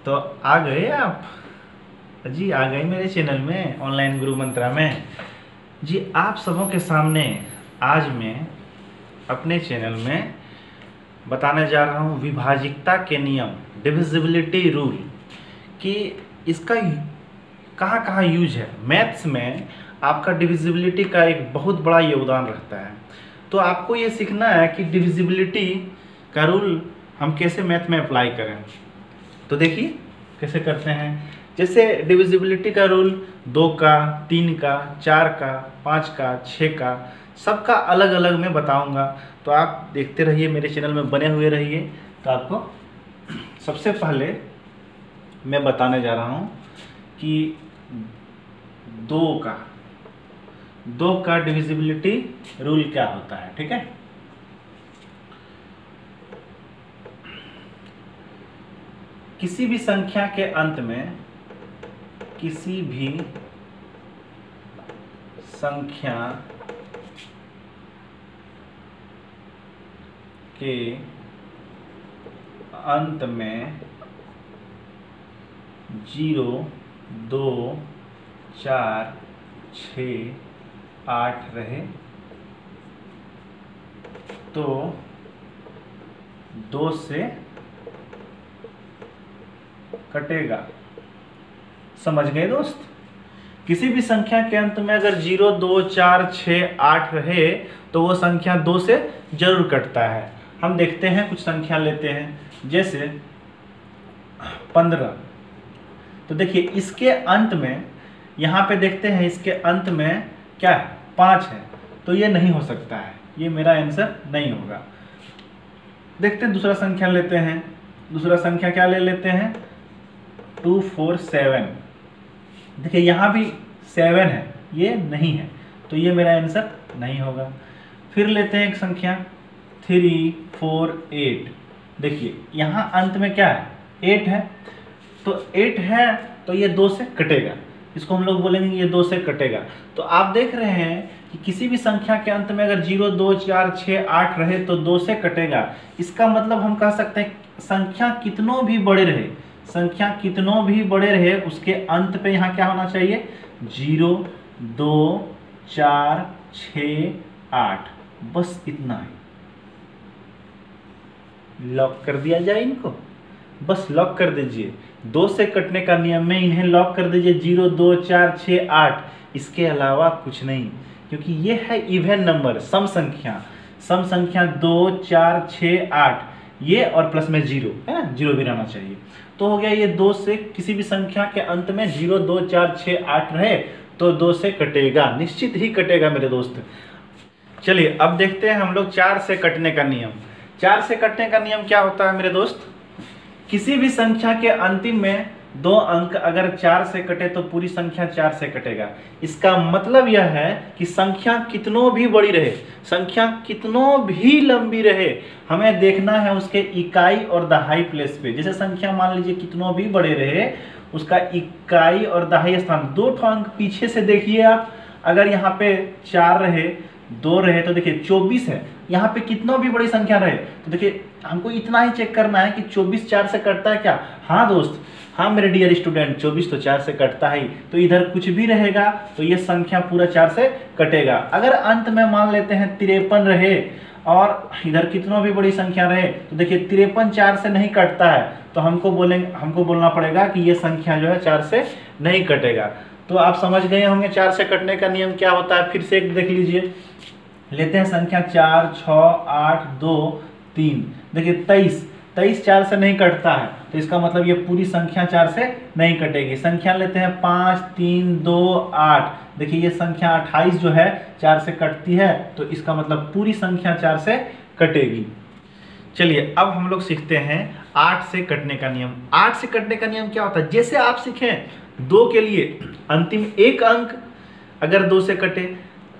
तो आ गए आप जी, आ गए मेरे चैनल में ऑनलाइन गुरु मंत्रा में जी। आप सबों के सामने आज मैं अपने चैनल में बताने जा रहा हूँ विभाजिकता के नियम, डिविजिबिलिटी रूल, कि इसका कहाँ कहाँ यूज है। मैथ्स में आपका डिविजिबिलिटी का एक बहुत बड़ा योगदान रहता है। तो आपको ये सीखना है कि डिविजिबिलिटी का रूल हम कैसे मैथ में अप्लाई करें। तो देखिए कैसे करते हैं। जैसे डिविजिबिलिटी का रूल 2 का, 3 का, 4 का, 5 का, 6 का, सबका अलग अलग मैं बताऊंगा। तो आप देखते रहिए, मेरे चैनल में बने हुए रहिए। तो आपको सबसे पहले मैं बताने जा रहा हूं कि 2 का डिविजिबिलिटी रूल क्या होता है। ठीक है, किसी भी संख्या के अंत में, किसी भी संख्या के अंत में 0, 2, 4, 6, 8 रहे तो 2 से कटेगा। समझ गए दोस्त? किसी भी संख्या के अंत में अगर 0, 2, 4, 6, 8 रहे तो वो संख्या 2 से जरूर कटता है। हम देखते हैं, कुछ संख्या लेते हैं, जैसे 15। तो देखिए इसके अंत में, यहाँ पे देखते हैं इसके अंत में क्या है, 5 है। तो ये नहीं हो सकता है, ये मेरा आंसर नहीं होगा। देखते हैं दूसरा संख्या लेते हैं। दूसरा संख्या क्या ले लेते हैं, 2, 4, 7। देखिए यहाँ भी 7 है, ये नहीं है, तो ये मेरा आंसर नहीं होगा। फिर लेते हैं एक संख्या 3, 4, 8। देखिए यहाँ अंत में क्या है, 8 है। तो 8 है तो ये 2 से कटेगा, इसको हम लोग बोलेंगे ये 2 से कटेगा। तो आप देख रहे हैं कि किसी भी संख्या के अंत में अगर 0, 2, 4, 6, 8 रहे तो 2 से कटेगा। इसका मतलब हम कह सकते हैं संख्या कितनों भी बड़े रहे, संख्या कितनों भी बड़े रहे, उसके अंत पे यहाँ क्या होना चाहिए, 0, 2, 4, 6, 8। बस इतना है। लॉक कर दिया जाए इनको, बस लॉक कर दीजिए। 2 से कटने का नियम में इन्हें लॉक कर दीजिए, 0, 2, 4, 6, 8। इसके अलावा कुछ नहीं, क्योंकि ये है इवन नंबर, सम संख्या। सम संख्या 2, 4, 6, 8, ये और प्लस में 0 है ना, 0 भी रहना चाहिए। तो हो गया ये 2 से, किसी भी संख्या के अंत में 0, 2, 4, 6, 8 रहे तो 2 से कटेगा, निश्चित ही कटेगा मेरे दोस्त। चलिए अब देखते हैं हम लोग 4 से कटने का नियम। 4 से कटने का नियम क्या होता है मेरे दोस्त, किसी भी संख्या के अंतिम में 2 अंक अगर 4 से कटे तो पूरी संख्या 4 से कटेगा। इसका मतलब यह है कि संख्या कितनों भी बड़ी रहे, संख्या कितनों भी लंबी रहे, हमें देखना है उसके इकाई और दहाई प्लेस पे। जैसे संख्या मान लीजिए कितनों भी बड़े रहे, उसका इकाई और दहाई स्थान 2 अंक पीछे से देखिए आप। अगर यहाँ पे 4 रहे, 2 रहे तो देखिए 24 है। यहाँ पे कितना भी बड़ी संख्या रहे तो देखिए हमको इतना ही चेक करना है कि 24 4 से कटता है क्या। हाँ दोस्त, हाँ मेरे डियर स्टूडेंट, 24 तो 4 से कटता है। तो इधर कुछ भी रहेगा तो ये संख्या पूरा 4 से कटेगा। अगर अंत में मान लेते हैं 53 रहे और इधर कितनों भी बड़ी संख्या रहे तो देखिए 53 4 से नहीं कटता है, तो हमको बोलना पड़ेगा कि ये संख्या जो है 4 से नहीं कटेगा। तो आप समझ गए होंगे 4 से कटने का नियम क्या होता है। फिर से एक देख लीजिए, लेते हैं संख्या 4, 6, 8, 2, 3। देखिए 23 4 से नहीं कटता है, तो इसका मतलब ये पूरी संख्या 4 से नहीं कटेगी। संख्या लेते हैं 5, 3, 2, 8। देखिए ये संख्या 28 जो है 4 से कटती है, तो इसका मतलब पूरी संख्या 4 से कटेगी। चलिए अब हम लोग सीखते हैं 8 से कटने का नियम। 8 से कटने का नियम क्या होता है, जैसे आप सीखें 2 के लिए अंतिम 1 अंक अगर 2 से कटे,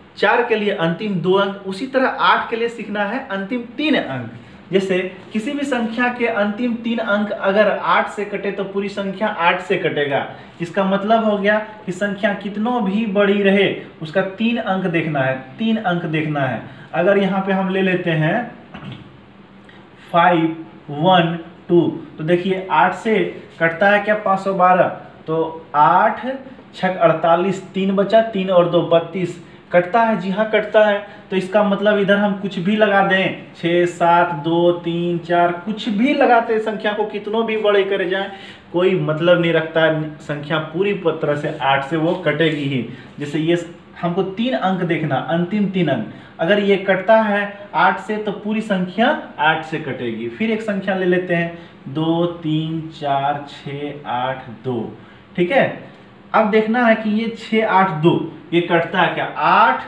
4 के लिए अंतिम 2 अंक, उसी तरह 8 के लिए सीखना है अंतिम 3 अंक। जैसे किसी भी संख्या के अंतिम 3 अंक अगर 8 से कटे तो पूरी संख्या 8 से कटेगा। इसका मतलब हो गया कि संख्या कितनों भी बड़ी रहे उसका 3 अंक देखना है, 3 अंक देखना है। अगर यहाँ पे हम ले लेते हैं 5, 1, 2। तो देखिए 8 से कटता है क्या 512, तो 8 छक 48, 3 बचा, 3 और 2 32, कटता है, जी हाँ कटता है। तो इसका मतलब इधर हम कुछ भी लगा दें, 6 7 2 3 4 कुछ भी लगाते संख्या को कितनों भी बड़े करे जाएं, कोई मतलब नहीं रखता है, संख्या पूरी तरह से 8 से वो कटेगी ही। जैसे ये हमको 3 अंक देखना, अंतिम 3 अंक, अगर ये कटता है 8 से तो पूरी संख्या 8 से कटेगी। फिर एक संख्या ले लेते हैं 2 3 4 6 8 2, ठीक है। अब देखना है कि ये 6 8 2 ये कटता है क्या, 8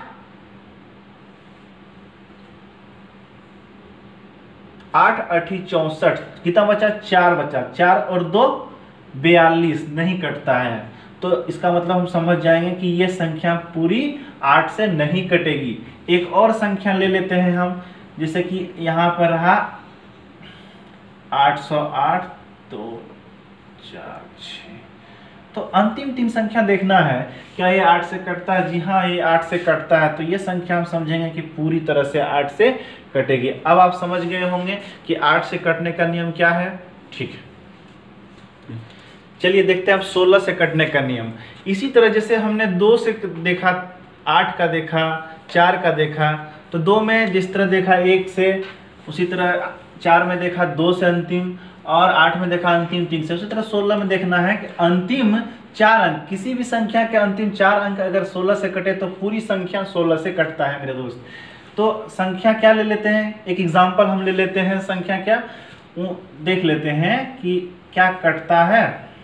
8 64, कितना बचा 4 बचा, 4 और 2 42, नहीं कटता है। तो इसका मतलब हम समझ जाएंगे कि ये संख्या पूरी 8 से नहीं कटेगी। एक और संख्या ले लेते हैं हम, जैसे कि यहाँ पर रहा 808 2 4 6, तो अंतिम 3 संख्या देखना है, क्या ये 8 से कटता है, जी हाँ ये 8 से कटता है। तो ये संख्या हम समझेंगे कि पूरी तरह से 8 से कटेगी। अब आप समझ गए होंगे कि 8 से कटने का नियम क्या है, ठीक है। चलिए देखते हैं अब 16 से कटने का नियम। इसी तरह जैसे हमने 2 से देखा, 8 का देखा, 4 का देखा, तो 2 में जिस तरह देखा 1 से, उसी तरह 4 में देखा 2 से अंतिम, और 8 में देखा अंतिम 3 से। उसी तरह 16 में देखना है कि अंतिम 4 अंक, किसी भी संख्या के अंतिम 4 अंक अगर 16 से कटे तो पूरी संख्या 16 से कटता है मेरे दोस्त। तो संख्या क्या ले लेते हैं, एक एग्जाम्पल हम ले लेते हैं, संख्या क्या देख लेते हैं कि क्या कटता है।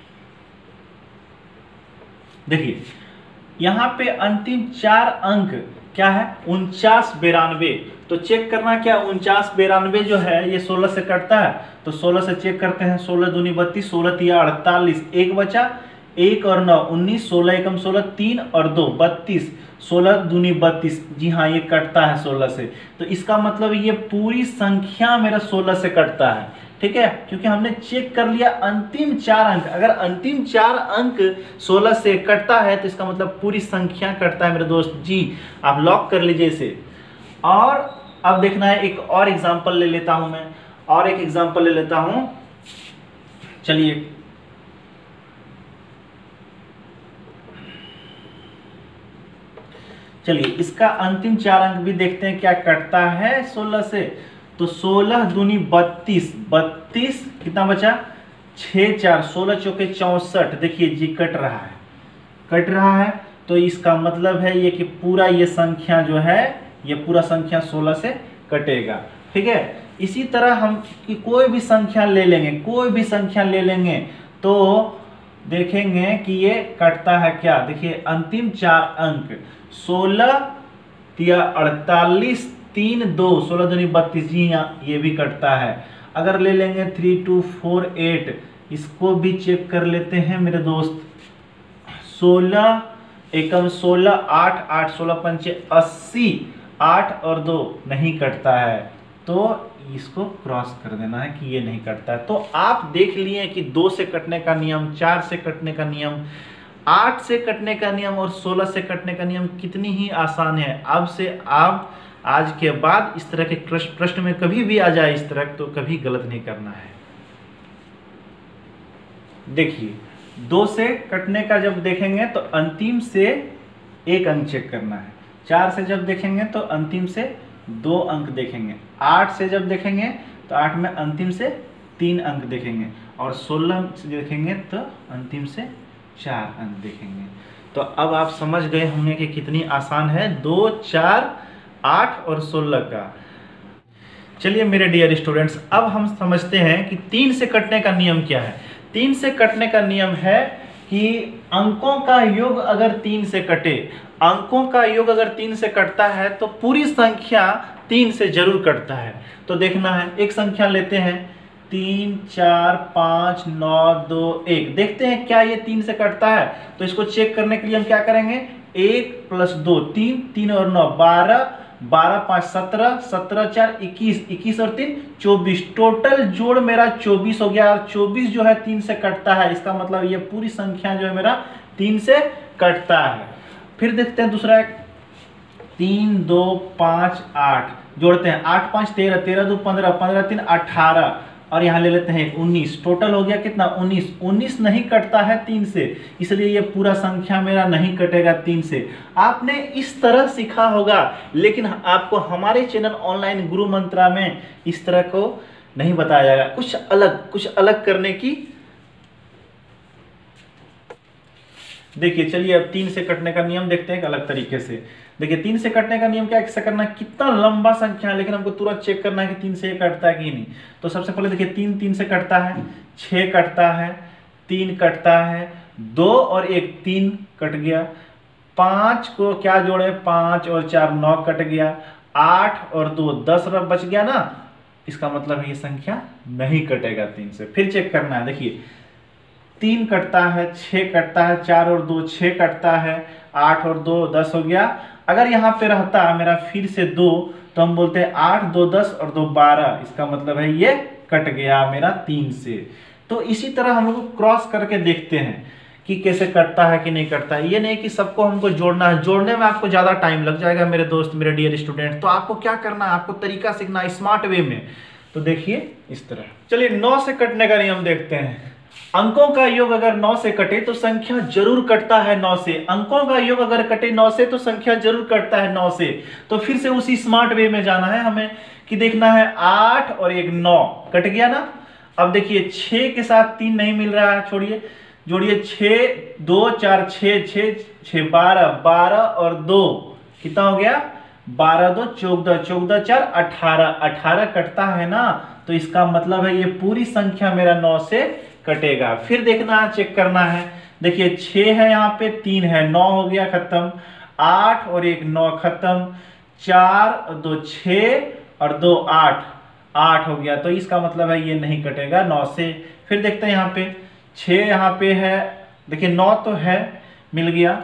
देखिए यहाँ पे अंतिम 4 अंक क्या है, 49 92। तो चेक करना क्या 49 92 जो है ये 16 से कटता है, तो 16 से चेक करते हैं, 16 दूनी 32, 16 तिया 48, 1 बचा, 1 और 9 19, 16 एकम 16, 3 और 2 32, 16 दूनी 32, जी हाँ ये कटता है 16 से। तो इसका मतलब ये पूरी संख्या मेरा 16 से कटता है, ठीक है, क्योंकि हमने चेक कर लिया अंतिम 4 अंक, अगर अंतिम 4 अंक 16 से कटता है तो इसका मतलब पूरी संख्या कटता है मेरे दोस्त जी। आप लॉक कर लीजिए इसे। और अब देखना है, एक और एग्जांपल ले लेता हूं मैं, और एक एग्जांपल ले लेता हूं। चलिए इसका अंतिम 4 अंक भी देखते हैं क्या कटता है 16 से। तो 16 दूनी 32, 32 कितना बचा 6 4, 16 चौके 64, देखिए जी कट रहा है। तो इसका मतलब है ये कि पूरा ये संख्या जो है ये पूरा संख्या 16 से कटेगा, ठीक है। इसी तरह हम कि कोई भी संख्या ले लेंगे तो देखेंगे कि ये कटता है क्या। देखिए अंतिम 4 अंक 16 तिया 48, 3 2, 16 दूनी 32, जी यहाँ ये भी कटता है। अगर ले लेंगे 3 2 4 8, इसको भी चेक कर लेते हैं मेरे दोस्त। 16 एकम 16, 8 8, 16 पंचे 80, 8 और 2 नहीं कटता है, तो इसको क्रॉस कर देना है कि ये नहीं कटता है। तो आप देख लिए कि 2 से कटने का नियम, 4 से कटने का नियम, 8 से कटने का नियम और 16 से कटने का नियम कितनी ही आसान है। अब से आप आज के बाद इस तरह के प्रश्न में कभी भी आ जाए इस तरह, तो कभी गलत नहीं करना है। देखिए 2 से कटने का जब देखेंगे तो अंतिम से 1 अंक चेक करना है, 4 से जब देखेंगे तो अंतिम से 2 अंक देखेंगे, 8 से जब देखेंगे तो 8 में अंतिम से 3 अंक देखेंगे, और 16 से देखेंगे तो अंतिम से 4 अंक देखेंगे। तो अब आप समझ गए होंगे कि कितनी आसान है 2 4 8 और 16 का। चलिए मेरे डियर स्टूडेंट्स, अब हम समझते हैं कि 3 से कटने का नियम क्या है। 3 से कटने का नियम है कि अंकों का योग अगर 3 से कटे, अंकों का योग अगर 3 से कटता है तो पूरी संख्या 3 से जरूर कटता है। तो देखना है, एक संख्या लेते हैं 3 4 5 9 2 1, देखते हैं क्या ये 3 से कटता है। तो इसको चेक करने के लिए हम क्या करेंगे, 1 + 2 3, 3 और 9 12, 12 5 17, 17 4 21, 21 और 3 24, टोटल जोड़ मेरा 24 हो गया। और 24 जो है 3 से कटता है, इसका मतलब ये पूरी संख्या जो है मेरा 3 से कटता है। फिर देखते हैं दूसरा, 3 2 5 8, जोड़ते हैं 8 5 13, 13 2 15, 15 3 18, और यहाँ ले लेते हैं 19, टोटल हो गया कितना 19। 19 नहीं कटता है 3 से, इसलिए ये पूरा संख्या मेरा नहीं कटेगा 3 से। आपने इस तरह सीखा होगा, लेकिन आपको हमारे चैनल ऑनलाइन गुरु मंत्रा में इस तरह को नहीं बताया जाएगा, कुछ अलग करने की। देखिए चलिए अब 3 से कटने का नियम देखते हैं एक अलग तरीके से। देखिए 3 से कटने का नियम क्या है, करना है, कितना लंबा संख्या है लेकिन हमको तुरंत चेक करना है कि 3 से कटता है कि नहीं। तो सबसे पहले देखिए 3 से कटता है, 6 कटता है, 3 कटता है, 2 और 1 3 कट गया, 5 को क्या जोड़े 5 और 4 9 कट गया, 8 और 2 10 बच गया ना। इसका मतलब है ये संख्या नहीं कटेगा 3 से। फिर चेक करना है, देखिए 3 कटता है, 6 कटता है, 4 और 2 6 कटता है, 8 और 2 10 हो गया। अगर यहाँ पे रहता मेरा फिर से 2 तो हम बोलते हैं 8 2 10 और 2 12, इसका मतलब है ये कट गया मेरा 3 से। तो इसी तरह हम लोग क्रॉस करके देखते हैं कि कैसे कटता है कि नहीं कटता है। ये नहीं कि सबको हमको जोड़ना है, जोड़ने में आपको ज़्यादा टाइम लग जाएगा मेरे दोस्त, मेरे डियर स्टूडेंट। तो आपको क्या करना है, आपको तरीका सीखना है स्मार्ट वे में। तो देखिए इस तरह, चलिए 9 से कटने का नियम देखते हैं। अंकों का योग अगर 9 से कटे तो संख्या जरूर कटता है 9 से। अंकों का योग अगर कटे 9 से तो संख्या जरूर कटता है 9 से। तो फिर से उसी स्मार्ट वे में जाना है हमें कि देखना है 8 और 1 9 कट गया ना। अब देखिए 6 के साथ 3 नहीं मिल रहा है, छोड़िए, जोड़िए 6 2 4 6 6 6 12 12 और 2 कितना हो गया 12 2 14 14 4 18 18 कटता है ना। तो इसका मतलब है ये पूरी संख्या मेरा 9 से कटेगा। फिर देखना है, चेक करना है, देखिए 6 है यहाँ पे, 3 है, 9 हो गया खत्म, 8 और 1 9 खत्म, 4 और 2 6 और 2 8 8 हो गया। तो इसका मतलब है ये नहीं कटेगा 9 से। फिर देखते हैं यहाँ पे 6 यहाँ पे है, देखिए 9 तो है, मिल गया,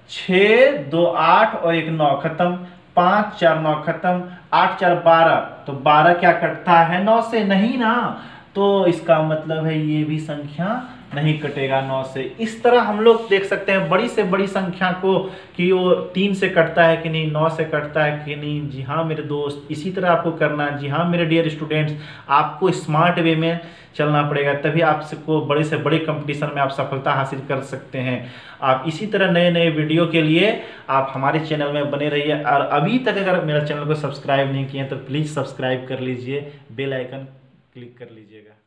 6 2 8 और 1 9 खत्म, 5 4 9 खत्म, 8 4 12, तो 12 क्या कटता है 9 से, नहीं ना। तो इसका मतलब है ये भी संख्या नहीं कटेगा 9 से। इस तरह हम लोग देख सकते हैं बड़ी से बड़ी संख्या को कि वो 3 से कटता है कि नहीं, 9 से कटता है कि नहीं। जी हाँ मेरे दोस्त, इसी तरह आपको करना है। जी हाँ मेरे डियर स्टूडेंट्स, आपको स्मार्ट वे में चलना पड़ेगा, तभी आपको बड़े से बड़े कंपटीशन में आप सफलता हासिल कर सकते हैं। आप इसी तरह नए नए वीडियो के लिए आप हमारे चैनल में बने रहिए। और अभी तक अगर मेरा चैनल को सब्सक्राइब नहीं किए तो प्लीज़ सब्सक्राइब कर लीजिए, बेल आइकन क्लिक कर लीजिएगा।